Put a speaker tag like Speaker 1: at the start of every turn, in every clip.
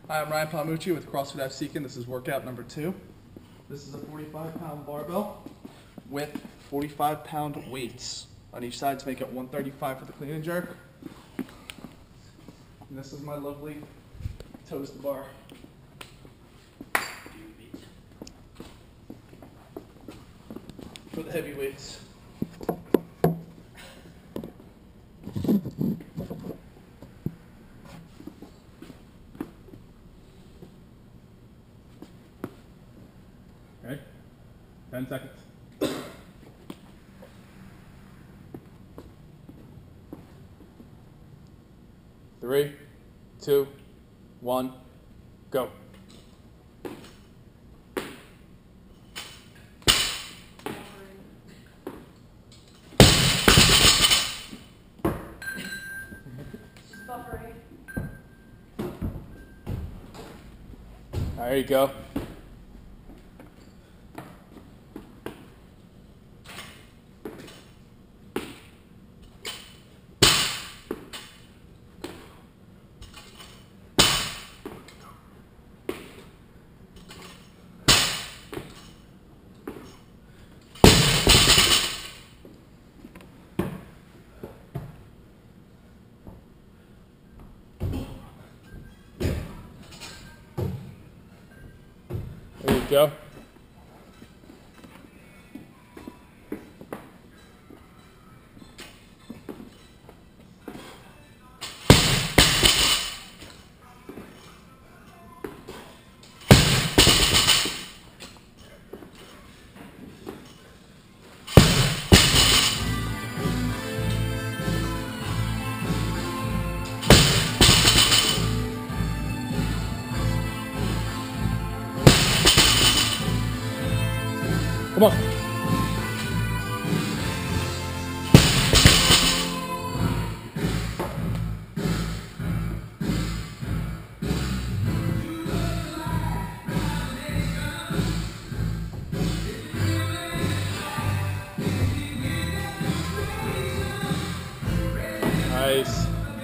Speaker 1: Hi, I'm Ryan Palmucci with CrossFit FC, and this is workout number 2. This is a 45-pound barbell with 45-pound weights on each side to make it 135 for the clean and jerk. And this is my lovely toes to bar. For the heavy weights. Okay, 10 seconds. 3, 2, 1, go. There you go. There you go. Come on. Nice.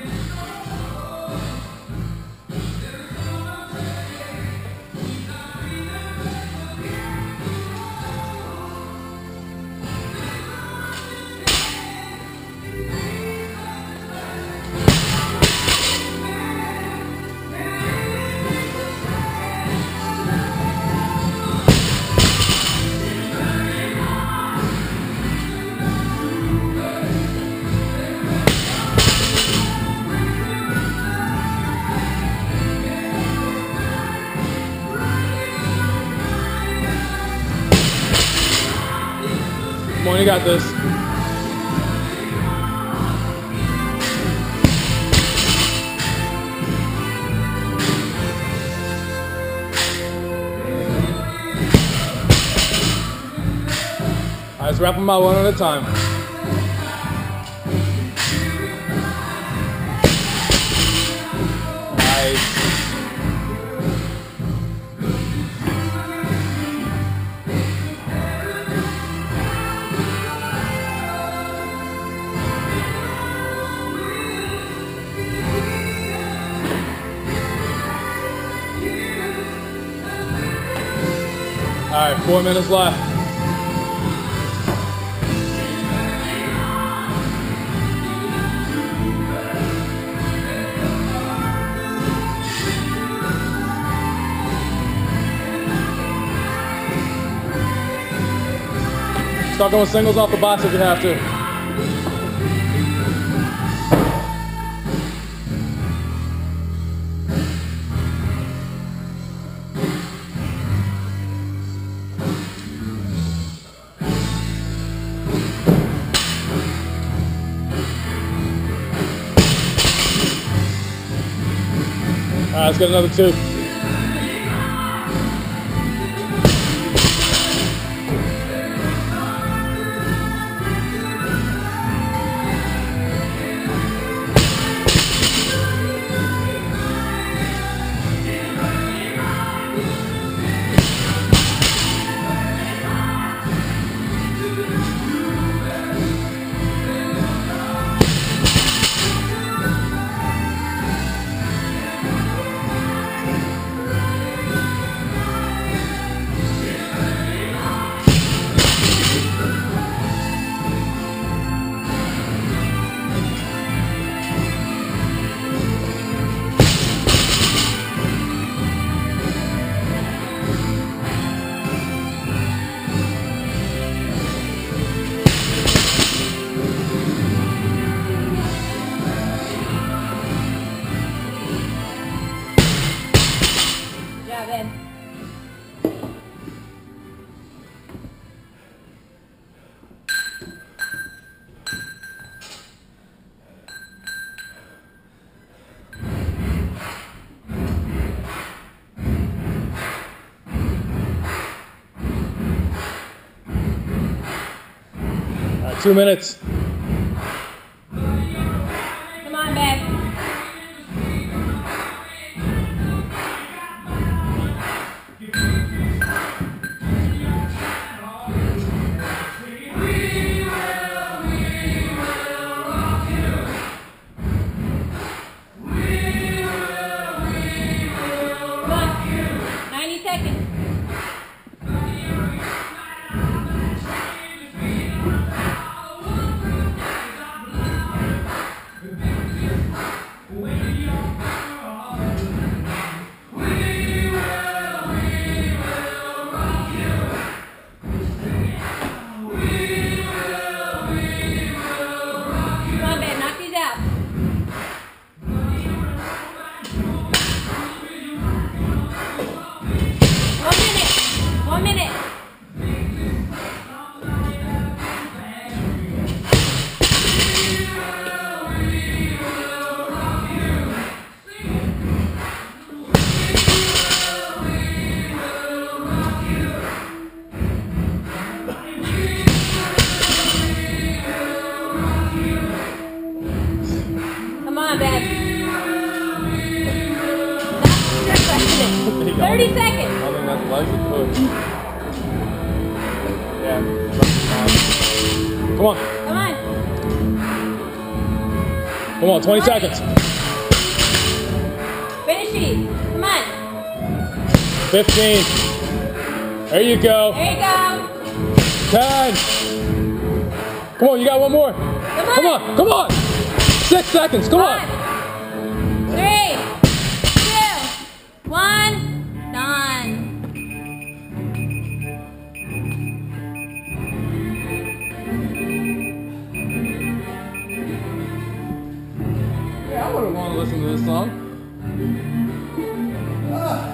Speaker 1: Come on, you got this. All right, let's wrap them out one at a time. Nice. All right, 4 minutes left. Start going singles off the box if you have to. All right, let's get another 2.
Speaker 2: 2 minutes.
Speaker 3: Come on, babe. Come on. 90 seconds. Come on, babe, knock these out. 1 minute. 1 minute. Come on, babe. 30 seconds.
Speaker 2: I think that's life and push. Yeah. Come on.
Speaker 3: Come on.
Speaker 2: Come on, 20 seconds.
Speaker 3: Finish these. Come on.
Speaker 2: 15. There you go.
Speaker 3: There you go.
Speaker 2: 10. Come on, you got one more.
Speaker 3: Come on.
Speaker 2: Come on. 6 seconds. Come on.
Speaker 3: 3, 2, 1. Done.
Speaker 2: Yeah, I wouldn't want to listen to this song.